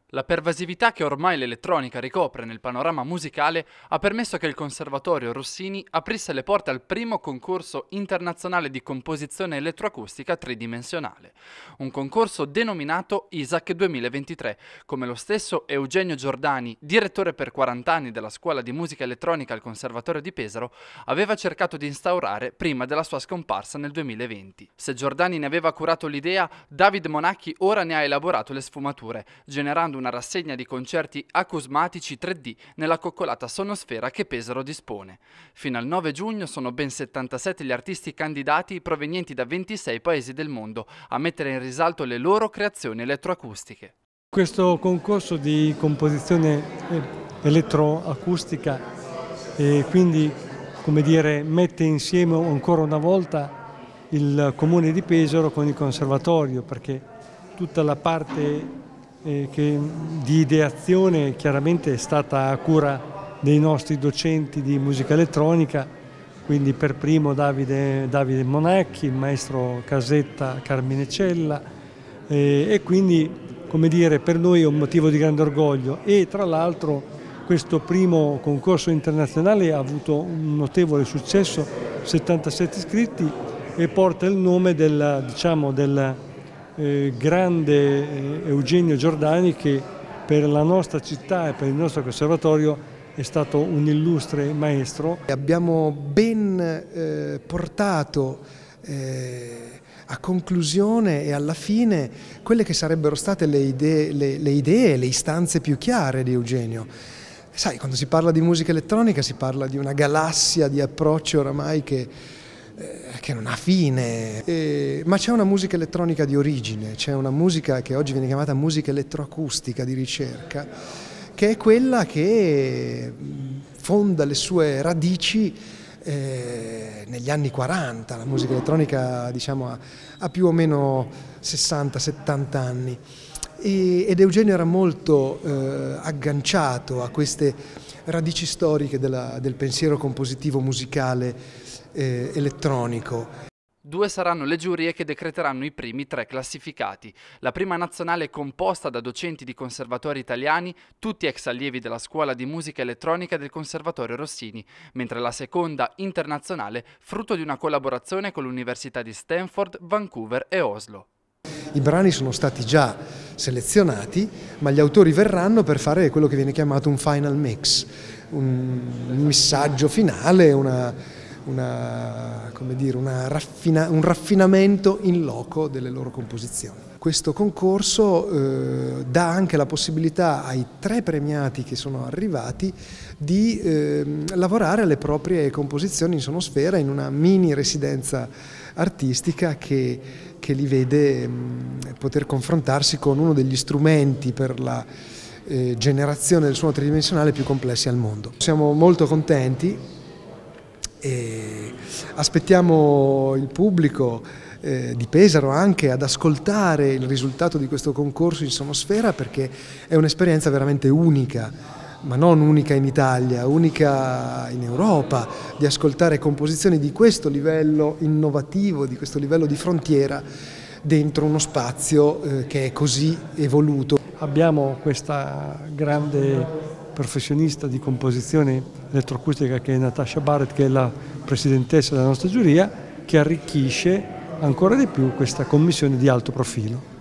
La pervasività che ormai l'elettronica ricopre nel panorama musicale ha permesso che il Conservatorio Rossini aprisse le porte al primo concorso internazionale di composizione elettroacustica tridimensionale, un concorso denominato ISAC 2023, come lo stesso Eugenio Giordani, direttore per 40 anni della Scuola di Musica Elettronica al Conservatorio di Pesaro, aveva cercato di instaurare prima della sua scomparsa nel 2020. Se Giordani ne aveva curato l'idea, David Monacchi ora ne ha elaborato le sfumature, generando una rassegna di concerti acusmatici 3D nella coccolata sonosfera che Pesaro dispone. Fino al 9 giugno sono ben 77 gli artisti candidati provenienti da 26 paesi del mondo a mettere in risalto le loro creazioni elettroacustiche. Questo concorso di composizione elettroacustica quindi, come dire, mette insieme ancora una volta il Comune di Pesaro con il Conservatorio, perché tutta la parte di ideazione chiaramente è stata a cura dei nostri docenti di musica elettronica, quindi per primo Davide Monacchi, il maestro Casetta Carmine Cella, e quindi, come dire, per noi è un motivo di grande orgoglio. E tra l'altro questo primo concorso internazionale ha avuto un notevole successo, 77 iscritti, e porta il nome del grande Eugenio Giordani, che per la nostra città e per il nostro conservatorio è stato un illustre maestro. Abbiamo ben portato a conclusione e alla fine quelle che sarebbero state le idee, le istanze più chiare di Eugenio. Sai, quando si parla di musica elettronica si parla di una galassia di approcci oramai che non ha fine, ma c'è una musica elettronica di origine, c'è una musica che oggi viene chiamata musica elettroacustica di ricerca, che è quella che fonda le sue radici negli anni 40. La musica elettronica, diciamo, ha più o meno 60-70 anni, ed Eugenio era molto agganciato a queste radici storiche del pensiero compositivo musicale elettronico. 2 saranno le giurie che decreteranno i primi 3 classificati. La prima nazionale è composta da docenti di conservatori italiani, tutti ex allievi della Scuola di Musica Elettronica del Conservatorio Rossini, mentre la seconda, internazionale, frutto di una collaborazione con l'Università di Stanford, Vancouver e Oslo. I brani sono stati già selezionati, ma gli autori verranno per fare quello che viene chiamato un final mix, un missaggio finale, un raffinamento in loco delle loro composizioni. Questo concorso dà anche la possibilità ai 3 premiati che sono arrivati di lavorare alle proprie composizioni in sonosfera in una mini residenza artistica che li vede poter confrontarsi con uno degli strumenti per la generazione del suono tridimensionale più complessi al mondo. Siamo molto contenti e aspettiamo il pubblico di Pesaro anche ad ascoltare il risultato di questo concorso in sonosfera, perché è un'esperienza veramente unica, ma non unica in Italia, unica in Europa, di ascoltare composizioni di questo livello innovativo, di questo livello di frontiera dentro uno spazio che è così evoluto. Abbiamo questa grande professionista di composizione elettroacustica che è Natasha Barrett, che è la presidentessa della nostra giuria, che arricchisce ancora di più questa commissione di alto profilo.